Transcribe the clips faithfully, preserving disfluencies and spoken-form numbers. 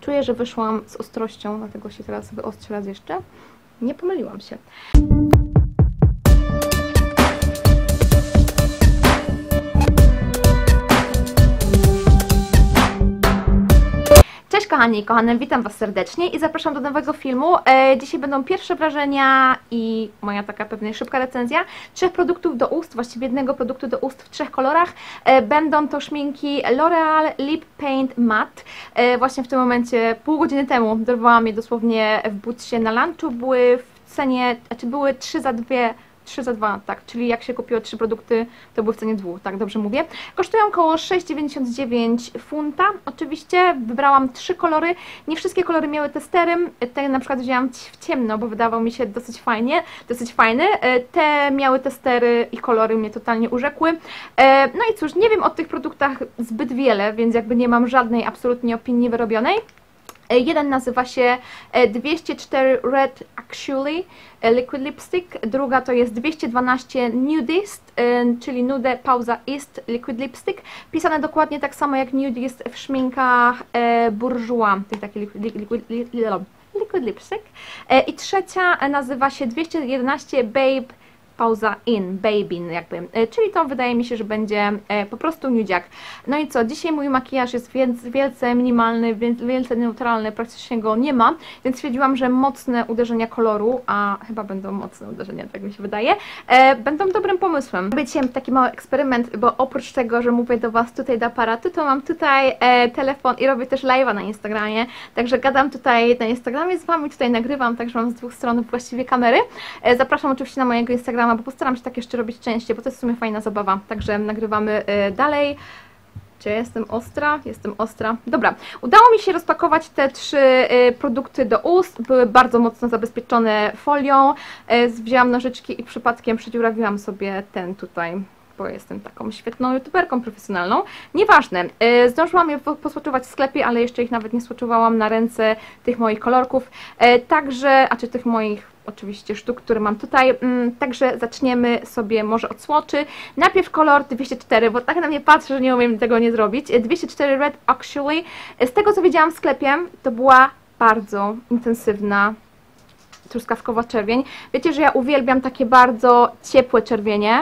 Czuję, że wyszłam z ostrością, dlatego się teraz wyostrzę raz jeszcze. Nie pomyliłam się. Cześć kochani i kochane, witam Was serdecznie i zapraszam do nowego filmu. E, dzisiaj będą pierwsze wrażenia i moja taka pewnie szybka recenzja trzech produktów do ust, właściwie jednego produktu do ust w trzech kolorach. E, będą to szminki L'Oreal Lip Paint Matte. E, właśnie w tym momencie, pół godziny temu, dorwałam je dosłownie w butsie na lunchu, były w cenie, znaczy były trzy za dwie. trzy za dwa, tak, czyli jak się kupiło trzy produkty, to były w cenie dwóch, tak, dobrze mówię. Kosztują około sześć dziewięćdziesiąt dziewięć funta. Oczywiście wybrałam trzy kolory, nie wszystkie kolory miały testerem, ten na przykład wzięłam w ciemno, bo wydawał mi się dosyć fajnie, dosyć fajny. Te miały testery i kolory mnie totalnie urzekły. No i cóż, nie wiem o tych produktach zbyt wiele, więc jakby nie mam żadnej absolutnie opinii wyrobionej. Jeden nazywa się dwieście cztery Red Actually Liquid Lipstick, druga to jest dwieście dwanaście Nudist, czyli Nude Pauza Ist Liquid Lipstick, pisane dokładnie tak samo jak Nudist w szminkach Bourjois, to jest taki liquid, liquid, liquid, liquid Lipstick. I trzecia nazywa się dwieście jedenaście Babe Pauza in, babin jakby, czyli to wydaje mi się, że będzie po prostu nudziak. No i co, dzisiaj mój makijaż jest wielce minimalny, wielce neutralny, praktycznie go nie ma, więc stwierdziłam, że mocne uderzenia koloru, a chyba będą mocne uderzenia, tak mi się wydaje, będą dobrym pomysłem. Robię dzisiaj taki mały eksperyment, bo oprócz tego, że mówię do Was tutaj do aparatu, to mam tutaj telefon i robię też live'a na Instagramie, także gadam tutaj na Instagramie z Wami, tutaj nagrywam, także mam z dwóch stron właściwie kamery. Zapraszam oczywiście na mojego Instagrama, bo postaram się tak jeszcze robić częściej, bo to jest w sumie fajna zabawa. Także nagrywamy y, dalej. Czy ja jestem ostra? Jestem ostra. Dobra, udało mi się rozpakować te trzy y, produkty do ust. Były bardzo mocno zabezpieczone folią. Y, wzięłam nożyczki i przypadkiem przedziurawiłam sobie ten tutaj, bo jestem taką świetną youtuberką profesjonalną. Nieważne, yy, zdążyłam je posłoczować w sklepie, ale jeszcze ich nawet nie słoczuwałam na ręce tych moich kolorków. Yy, także, a czy tych moich oczywiście sztuk, które mam tutaj. Yy, także zaczniemy sobie może od słoczy. Najpierw kolor dwieście cztery, bo tak na mnie patrzy, że nie umiem tego nie zrobić. dwieście cztery Red Actually. Z tego co widziałam w sklepie, to była bardzo intensywna truskawkowa czerwień. Wiecie, że ja uwielbiam takie bardzo ciepłe czerwienie,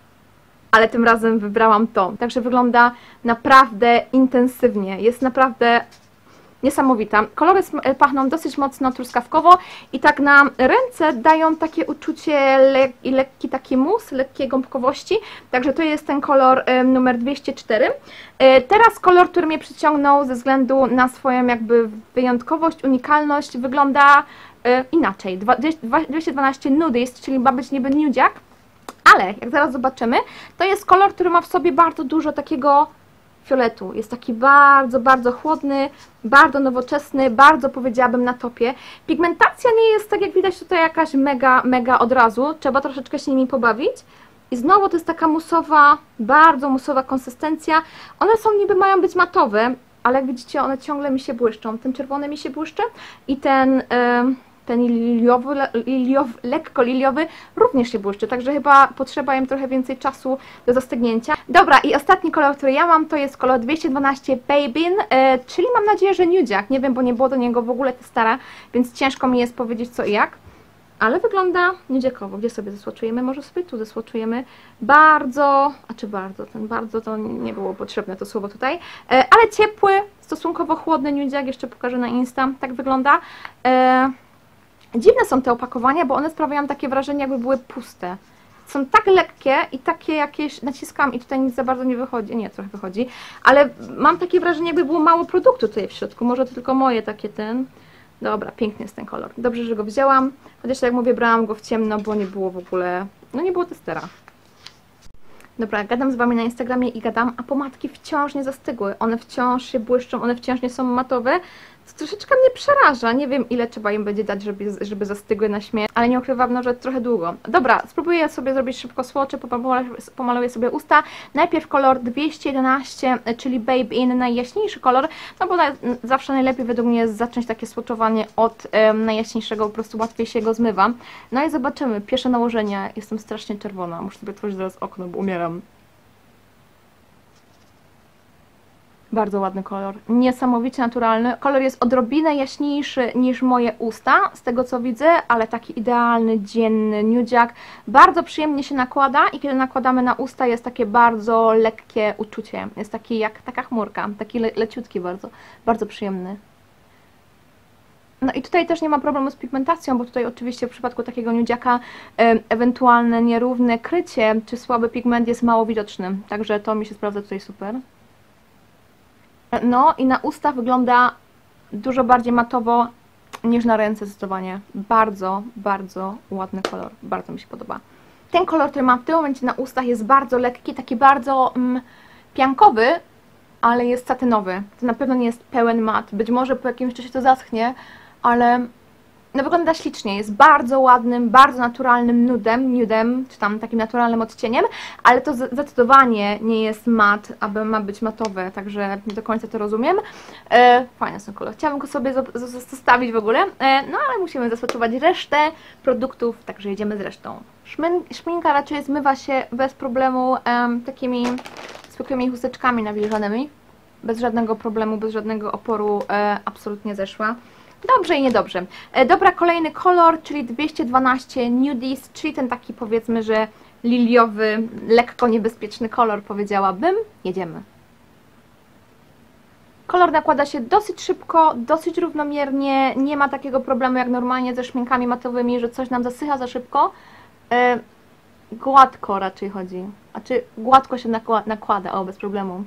ale tym razem wybrałam to. Także wygląda naprawdę intensywnie. Jest naprawdę niesamowita. Kolory pachną dosyć mocno truskawkowo i tak na ręce dają takie uczucie le i lekki taki mus, lekkiej gąbkowości. Także to jest ten kolor y, numer dwieście cztery. Y, teraz kolor, który mnie przyciągnął ze względu na swoją jakby wyjątkowość, unikalność, wygląda y, inaczej. dwieście dwanaście Nudist, czyli ma być niby nudziak. Ale, jak zaraz zobaczymy, to jest kolor, który ma w sobie bardzo dużo takiego fioletu. Jest taki bardzo, bardzo chłodny, bardzo nowoczesny, bardzo powiedziałabym na topie. Pigmentacja nie jest, tak jak widać tutaj, jakaś mega, mega od razu. Trzeba troszeczkę się nimi pobawić. I znowu to jest taka musowa, bardzo musowa konsystencja. One są niby, mają być matowe, ale jak widzicie, one ciągle mi się błyszczą. Ten czerwony mi się błyszczy i ten... Yy... ten liliowy, liliowy, lekko liliowy również się błyszczy, także chyba potrzeba im trochę więcej czasu do zastygnięcia. Dobra, i ostatni kolor, który ja mam, to jest kolor dwieście dwanaście Babin, e, czyli mam nadzieję, że nudziak. Nie wiem, bo nie było do niego w ogóle testera, więc ciężko mi jest powiedzieć co i jak. Ale wygląda nudziakowo. Gdzie sobie zasłoczujemy? Może sobie tu zasłoczujemy. Bardzo, a czy bardzo, ten bardzo to nie było potrzebne to słowo tutaj, e, ale ciepły, stosunkowo chłodny nudziak, jeszcze pokażę na Insta, tak wygląda. E, Dziwne są te opakowania, bo one sprawiają takie wrażenie, jakby były puste. Są tak lekkie i takie jakieś, naciskam i tutaj nic za bardzo nie wychodzi, nie, trochę wychodzi, ale mam takie wrażenie, jakby było mało produktu tutaj w środku, może to tylko moje takie ten. Dobra, piękny jest ten kolor. Dobrze, że go wzięłam, chociaż jak mówię, brałam go w ciemno, bo nie było w ogóle, no nie było testera. Dobra, gadam z Wami na Instagramie i gadam, a pomadki wciąż nie zastygły. One wciąż się błyszczą, one wciąż nie są matowe, co troszeczkę mnie przeraża. Nie wiem, ile trzeba im będzie dać, żeby, żeby zastygły na śmierć, ale nie ukrywam, no, że trochę długo. Dobra, spróbuję sobie zrobić szybko swatche, pomaluję sobie usta. Najpierw kolor dwieście jedenaście, czyli Babe In, najjaśniejszy kolor, no bo zawsze najlepiej według mnie jest zacząć takie swatchowanie od um, najjaśniejszego, po prostu łatwiej się go zmywa. No i zobaczymy, pierwsze nałożenie, jestem strasznie czerwona, muszę sobie otworzyć zaraz okno, bo umieram. Bardzo ładny kolor, niesamowicie naturalny. Kolor jest odrobinę jaśniejszy niż moje usta, z tego co widzę, ale taki idealny, dzienny, nudziak. Bardzo przyjemnie się nakłada i kiedy nakładamy na usta jest takie bardzo lekkie uczucie. Jest taki jak taka chmurka, taki le leciutki bardzo, bardzo przyjemny. No i tutaj też nie ma problemu z pigmentacją, bo tutaj oczywiście w przypadku takiego nudziaka e, ewentualne nierówne krycie czy słaby pigment jest mało widoczny, także to mi się sprawdza tutaj super. No i na usta wygląda dużo bardziej matowo niż na ręce zdecydowanie. Bardzo, bardzo ładny kolor, bardzo mi się podoba. Ten kolor, który mam w tym momencie na ustach jest bardzo lekki, taki bardzo mm, piankowy, ale jest satynowy. To na pewno nie jest pełen mat, być może po jakimś czasie to zaschnie, ale no wygląda ślicznie, jest bardzo ładnym, bardzo naturalnym nudem, nudem, czy tam takim naturalnym odcieniem, ale to zdecydowanie nie jest mat, aby ma być matowe, także nie do końca to rozumiem. E, fajny jest ten kolor, chciałabym go sobie zostawić w ogóle, e, no ale musimy zastosować resztę produktów, także jedziemy z resztą. Szmin szminka raczej zmywa się bez problemu e, takimi zwykłymi chusteczkami nawilżonymi, bez żadnego problemu, bez żadnego oporu, e, absolutnie zeszła. Dobrze i niedobrze. E, dobra, kolejny kolor, czyli dwieście dwanaście Nudies, czyli ten taki powiedzmy, że liliowy, lekko niebezpieczny kolor, powiedziałabym. Jedziemy. Kolor nakłada się dosyć szybko, dosyć równomiernie, nie ma takiego problemu jak normalnie ze szminkami matowymi, że coś nam zasycha za szybko. E, gładko raczej chodzi, znaczy gładko się nakłada, o, bez problemu.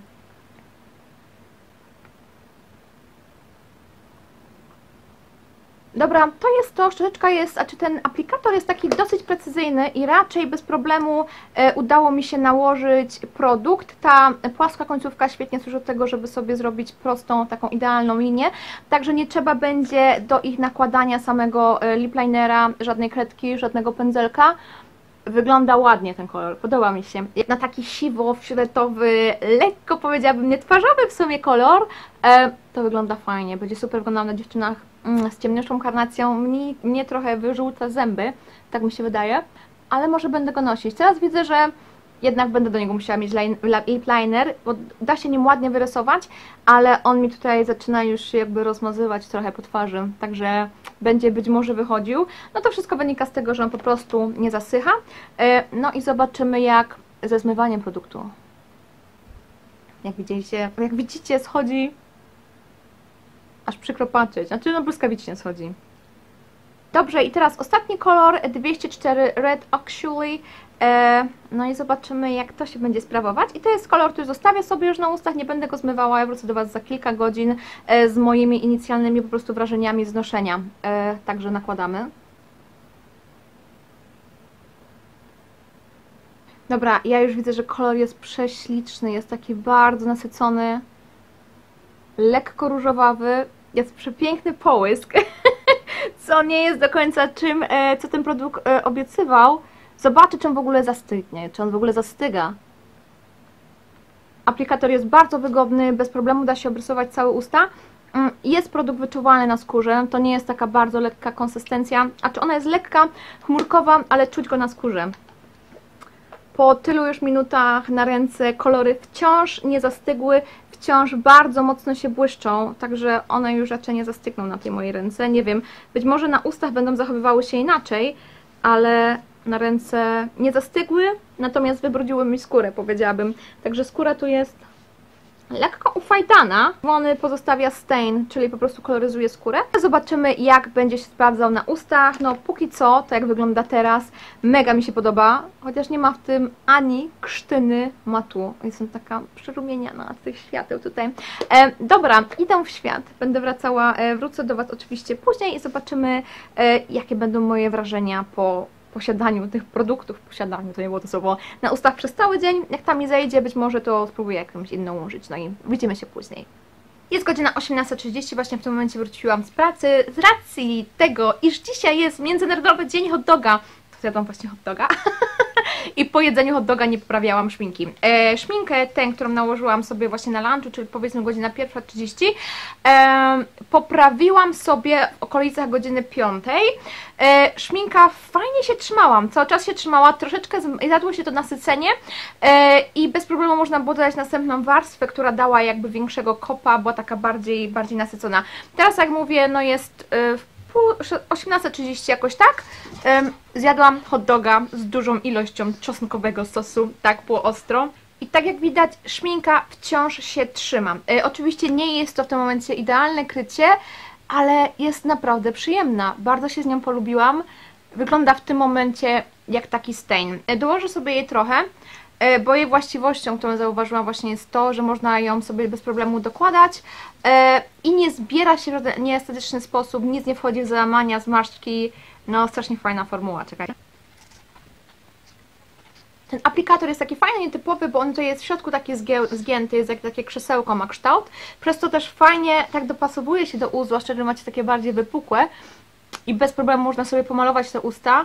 Dobra, to jest to, szczoteczka jest, a czy ten aplikator jest taki dosyć precyzyjny i raczej bez problemu e, udało mi się nałożyć produkt. Ta płaska końcówka świetnie służy do tego, żeby sobie zrobić prostą, taką idealną linię, także nie trzeba będzie do ich nakładania samego e, lip linera, żadnej kredki, żadnego pędzelka. Wygląda ładnie ten kolor, podoba mi się. Na taki siwo-fioletowy, lekko powiedziałabym nietwarzawy w sumie kolor, e, to wygląda fajnie, będzie super wyglądał na dziewczynach mm, z ciemniejszą karnacją. Mnie, mnie trochę wyrzuca zęby, tak mi się wydaje, ale może będę go nosić. Teraz widzę, że jednak będę do niego musiała mieć lip liner, bo da się nim ładnie wyrysować, ale on mi tutaj zaczyna już się jakby rozmazywać trochę po twarzy, także będzie być może wychodził. No to wszystko wynika z tego, że on po prostu nie zasycha. No i zobaczymy jak ze zmywaniem produktu. Jak widzicie, jak widzicie schodzi aż przykro patrzeć, znaczy no błyskawicznie schodzi. Dobrze, i teraz ostatni kolor, dwieście cztery Red Actually. E, no i zobaczymy jak to się będzie sprawować. I to jest kolor, który zostawię sobie już na ustach, nie będę go zmywała, ja wrócę do Was za kilka godzin e, z moimi inicjalnymi po prostu wrażeniami z noszenia. E, także nakładamy. Dobra, ja już widzę, że kolor jest prześliczny, jest taki bardzo nasycony, lekko różowawy, jest przepiękny połysk, co nie jest do końca czym, e, co ten produkt e, obiecywał. Zobaczę, czy on w ogóle zastygnie, czy on w ogóle zastyga. Aplikator jest bardzo wygodny, bez problemu da się obrysować całe usta. Jest produkt wyczuwalny na skórze, to nie jest taka bardzo lekka konsystencja, a czy ona jest lekka, chmurkowa, ale czuć go na skórze. Po tylu już minutach na ręce kolory wciąż nie zastygły, wciąż bardzo mocno się błyszczą, także one już raczej nie zastygną na tej mojej ręce. Nie wiem, być może na ustach będą zachowywały się inaczej, ale na ręce nie zastygły, natomiast wybrudziły mi skórę, powiedziałabym. Także skóra tu jest lekko ufajdana. Czerwony pozostawia stain, czyli po prostu koloryzuje skórę. Zobaczymy jak będzie się sprawdzał na ustach. No póki co, to jak wygląda teraz, mega mi się podoba, chociaż nie ma w tym ani krztyny matu. Jestem taka przerumieniana z tych świateł tutaj. E, dobra, idę w świat, będę wracała, e, wrócę do Was oczywiście później i zobaczymy e, jakie będą moje wrażenia po posiadaniu tych produktów, posiadaniu, to nie było to słowo, na ustach przez cały dzień. Jak tam mi zejdzie, być może to spróbuję jakąś inną użyć, no i widzimy się później. Jest godzina osiemnasta trzydzieści, właśnie w tym momencie wróciłam z pracy. Z racji tego, iż dzisiaj jest Międzynarodowy Dzień Hot Doga, to zjadłam właśnie hot doga i po jedzeniu hot doga nie poprawiałam szminki. E, szminkę tę, którą nałożyłam sobie właśnie na lunchu, czyli powiedzmy godzina pierwsza trzydzieści, e, poprawiłam sobie w okolicach godziny piątej. E, szminka fajnie się trzymałam, cały czas się trzymała, troszeczkę zjadło się to nasycenie e, i bez problemu można było dodać następną warstwę, która dała jakby większego kopa, była taka bardziej, bardziej nasycona. Teraz jak mówię, no jest e, w osiemnasta trzydzieści jakoś tak, um, zjadłam hot doga z dużą ilością czosnkowego sosu, tak było ostro. I tak jak widać, szminka wciąż się trzyma. E, oczywiście nie jest to w tym momencie idealne krycie, ale jest naprawdę przyjemna. Bardzo się z nią polubiłam. Wygląda w tym momencie jak taki stain. E, dołożę sobie jej trochę, e, bo jej właściwością, którą zauważyłam właśnie jest to, że można ją sobie bez problemu dokładać e, i nie zbiera się w nieestetyczny sposób, nic nie wchodzi w załamania, zmarszczki. No strasznie fajna formuła, czekaj. Ten aplikator jest taki fajny, nietypowy, bo on to jest w środku taki zgięty, jest jak takie krzesełko ma kształt, przez to też fajnie tak dopasowuje się do ust, zwłaszcza że macie takie bardziej wypukłe i bez problemu można sobie pomalować te usta.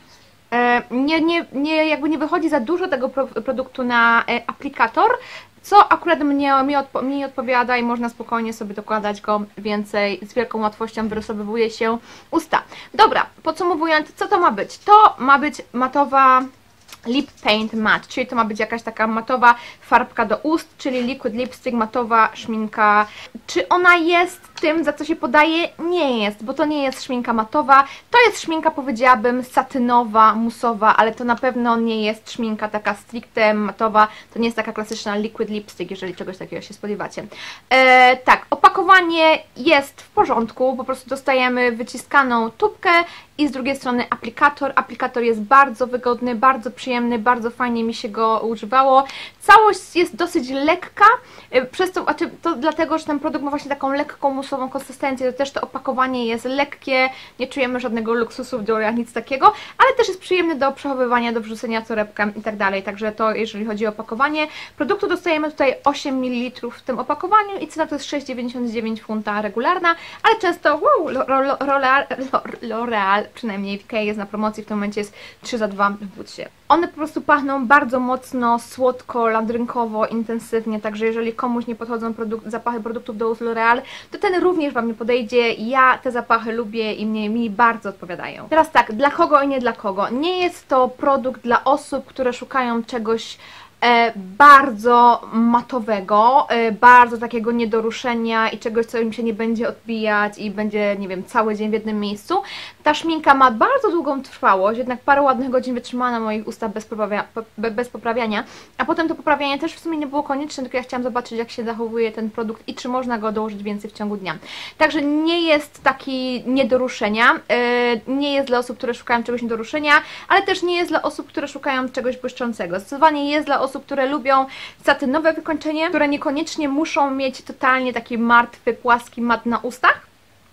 Nie, nie, nie, jakby nie wychodzi za dużo tego pro, produktu na aplikator, co akurat mnie, mi, odpo, mi odpowiada i można spokojnie sobie dokładać go więcej, z wielką łatwością wyrysowywuje się usta. Dobra, podsumowując, co to ma być? To ma być matowa Lip Paint Matte, czyli to ma być jakaś taka matowa farbka do ust, czyli liquid lipstick, matowa szminka. Czy ona jest tym, za co się podaje? Nie jest, bo to nie jest szminka matowa. To jest szminka, powiedziałabym, satynowa, musowa, ale to na pewno nie jest szminka taka stricte matowa. To nie jest taka klasyczna liquid lipstick, jeżeli czegoś takiego się spodziewacie. E, tak, opakowanie jest w porządku, po prostu dostajemy wyciskaną tubkę i z drugiej strony aplikator. Aplikator jest bardzo wygodny, bardzo przyjemny, bardzo fajnie mi się go używało. Całość jest dosyć lekka, przez to, znaczy to dlatego, że ten produkt ma właśnie taką lekką musową konsystencję, to też to opakowanie jest lekkie, nie czujemy żadnego luksusu w dolach, nic takiego, ale też jest przyjemny do przechowywania, do wrzucenia torebkę i tak dalej, także to jeżeli chodzi o opakowanie. Produktu dostajemy tutaj osiem mililitrów w tym opakowaniu i cena to jest sześć dziewięćdziesiąt dziewięć funta regularna, ale często wow, L'Oreal, przynajmniej w Ikei jest na promocji, w tym momencie jest trzy za dwa w Bootsie. One po prostu pachną bardzo mocno, słodko, landrynkowo, intensywnie, także jeżeli komuś nie podchodzą produk zapachy produktów do ust L'Oreal, to ten również Wam nie podejdzie. Ja te zapachy lubię i mnie, mi bardzo odpowiadają. Teraz tak, dla kogo i nie dla kogo? Nie jest to produkt dla osób, które szukają czegoś E, bardzo matowego, e, bardzo takiego niedoruszenia i czegoś, co im się nie będzie odbijać i będzie, nie wiem, cały dzień w jednym miejscu. Ta szminka ma bardzo długą trwałość, jednak parę ładnych godzin wytrzymała na moich ustach bez, poprawia, bez poprawiania, a potem to poprawianie też w sumie nie było konieczne, tylko ja chciałam zobaczyć, jak się zachowuje ten produkt i czy można go dołożyć więcej w ciągu dnia. Także nie jest taki nie do ruszenia, e, nie jest dla osób, które szukają czegoś nie do ruszenia, ale też nie jest dla osób, które szukają czegoś błyszczącego. Zdecydowanie jest dla osób, które lubią satynowe wykończenie, które niekoniecznie muszą mieć totalnie taki martwy, płaski mat na ustach,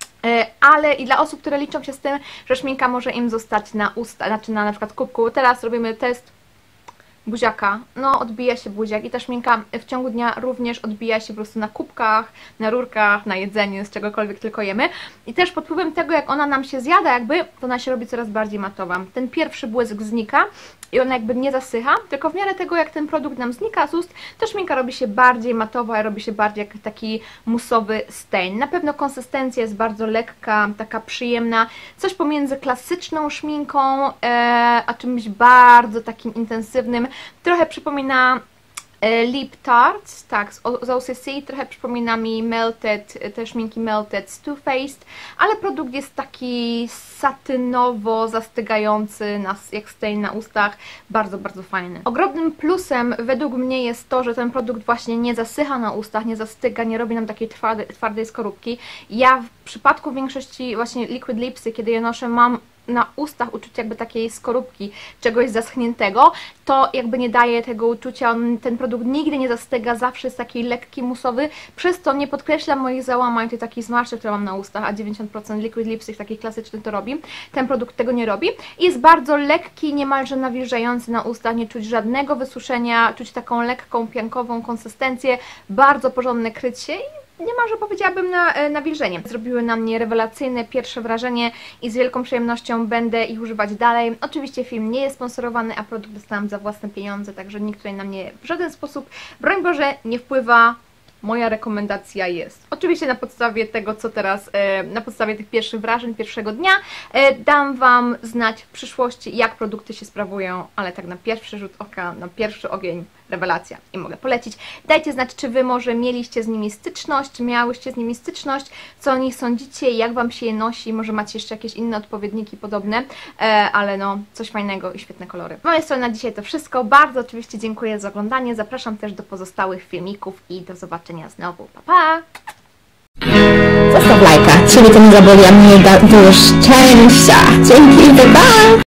ale i dla osób, które liczą się z tym, że szminka może im zostać na usta, znaczy na na przykład kubku. Teraz robimy test buziaka, no odbija się buziak i ta szminka w ciągu dnia również odbija się po prostu na kubkach, na rurkach, na jedzeniu, z czegokolwiek tylko jemy. I też pod wpływem tego, jak ona nam się zjada jakby, to ona się robi coraz bardziej matowa. Ten pierwszy błysk znika i ona jakby nie zasycha, tylko w miarę tego, jak ten produkt nam znika z ust, to szminka robi się bardziej matowa i robi się bardziej jak taki musowy stain. Na pewno konsystencja jest bardzo lekka, taka przyjemna, coś pomiędzy klasyczną szminką e, a czymś bardzo takim intensywnym. Trochę przypomina Lip Tarts, tak, z O C C, trochę przypomina mi Melted, te szminki Melted z Too Faced, ale produkt jest taki satynowo zastygający, nas, jak stain na ustach, bardzo, bardzo fajny. Ogromnym plusem według mnie jest to, że ten produkt właśnie nie zasycha na ustach, nie zastyga, nie robi nam takiej twardej, twardej skorupki. Ja w przypadku większości właśnie liquid lipsy, kiedy je noszę, mam na ustach uczucie jakby takiej skorupki, czegoś zaschniętego, to jakby nie daje tego uczucia, on, ten produkt nigdy nie zastyga, zawsze jest taki lekki, musowy, przez to nie podkreśla moich załamań, tych takich zmarszczek, które mam na ustach, a dziewięćdziesiąt procent liquid lipstick taki klasyczny to robi. Ten produkt tego nie robi. Jest bardzo lekki, niemalże nawilżający na ustach, nie czuć żadnego wysuszenia, czuć taką lekką, piankową konsystencję, bardzo porządne krycie i niemalże powiedziałabym na, nawilżenie. Zrobiły na mnie rewelacyjne pierwsze wrażenie i z wielką przyjemnością będę ich używać dalej. Oczywiście film nie jest sponsorowany, a produkt dostałam za własne pieniądze, także nikt tutaj na mnie w żaden sposób, broń Boże, nie wpływa. Moja rekomendacja jest oczywiście na podstawie tego, co teraz, na podstawie tych pierwszych wrażeń, pierwszego dnia. Dam Wam znać w przyszłości, jak produkty się sprawują, ale tak na pierwszy rzut oka, na pierwszy ogień, rewelacja i mogę polecić. Dajcie znać, czy Wy może mieliście z nimi styczność, miałyście z nimi styczność, co o nich sądzicie, jak Wam się je nosi, może macie jeszcze jakieś inne odpowiedniki podobne, ale no, coś fajnego i świetne kolory. Z mojej strony na dzisiaj to wszystko. Bardzo oczywiście dziękuję za oglądanie, zapraszam też do pozostałych filmików i do zobaczenia znowu. Pa, pa! Zostaw lajka, Ciebie to nie zaboli, a mnie da dużo szczęścia. Dzięki, bye bye!